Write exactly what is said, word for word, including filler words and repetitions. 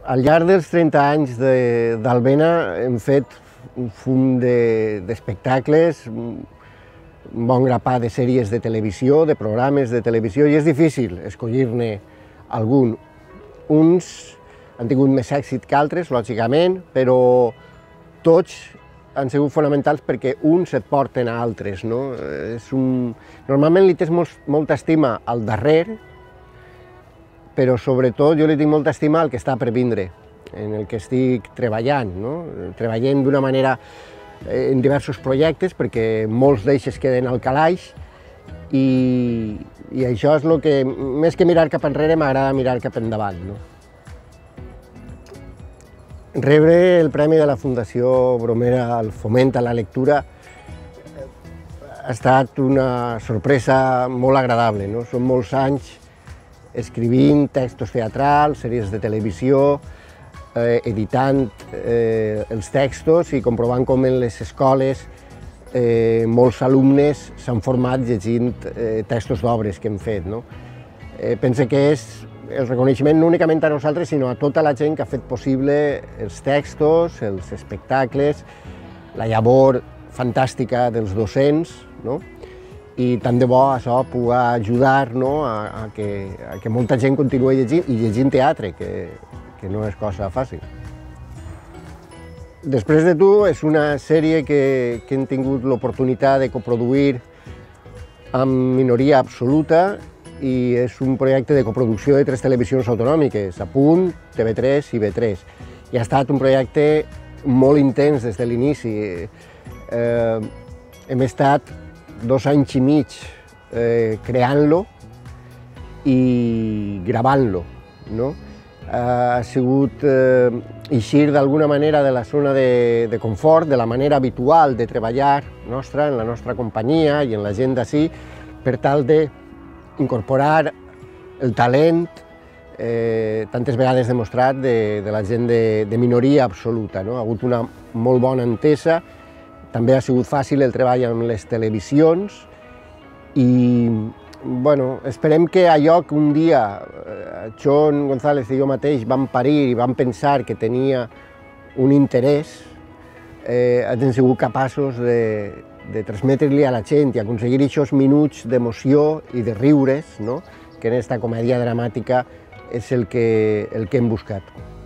Al llarg dels trenta anys d'Albena hem fet un fum d'espectacles, un bon grapat de sèries de televisió, de programes de televisió, i és difícil escollir-ne algun. Uns han tingut més èxit que altres, lògicament, però tots han sigut fonamentals perquè uns et porten a altres, no? És un... Normalment li tens molt, molta estima al darrer, però sobretot jo li tinc molta estima al que està per vindre, en el que estic treballant, no? Treballem d'una manera en diversos projectes, perquè molts d'ells queden al calaix, i, i això és el que, més que mirar cap enrere, m'agrada mirar cap endavant, no? Rebre el premi de la Fundació Bromera al foment a la lectura ha estat una sorpresa molt agradable, no? Són molts anys escrivint textos teatrals, sèries de televisió, eh, editant eh, els textos i comprovant com en les escoles eh, molts alumnes s'han format llegint eh, textos d'obres que hem fet, no? Eh, pense que és el reconeixement no únicament a nosaltres, sinó a tota la gent que ha fet possible els textos, els espectacles, la llavor fantàstica dels docents, no? I tant de bo això pugui ajudar, no, a, a, que, a que molta gent continuï llegint i llegint teatre, que, que no és cosa fàcil. Després de tu és una sèrie que, que hem tingut l'oportunitat de coproduir amb minoria absoluta i és un projecte de coproducció de tres televisions autonòmiques, Apunt, T V tres i B tres. I ha estat un projecte molt intens des de l'inici. Eh, hem estat dos anys i mig eh, creant-lo i gravant-lo, no? Ha sigut eh, eixir d'alguna manera de la zona de, de confort, de la manera habitual de treballar nostra, en la nostra companyia i en la gent d'ací, per tal d'incorporar el talent eh, tantes vegades demostrat de, de la gent de, de minoria absoluta, no? Ha hagut una molt bona entesa. També ha sigut fàcil el treball amb les televisions i bueno, esperem que allò que un dia John González i jo mateix vam parir i vam pensar que tenia un interès, eh, hagin sigut capaços de, de transmetre-li a la gent i aconseguir aquests minuts d'emoció i de riures, no? Que en aquesta comèdia dramàtica és el que, el que hem buscat.